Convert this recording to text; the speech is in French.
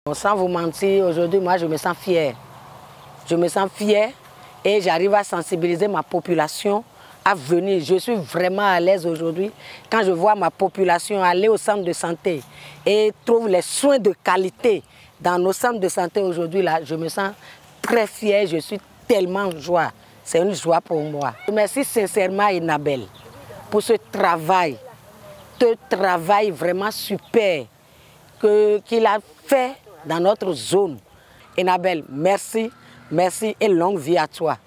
Sans vous mentir, aujourd'hui, moi, je me sens fière. Je me sens fière et j'arrive à sensibiliser ma population à venir. Je suis vraiment à l'aise aujourd'hui quand je vois ma population aller au centre de santé et trouve les soins de qualité dans nos centres de santé aujourd'hui. Là, je me sens très fière, je suis tellement en joie. C'est une joie pour moi. Je remercie sincèrement Enabel pour ce travail vraiment super qu'il a fait dans notre zone. Enabel, merci, merci et longue vie à toi.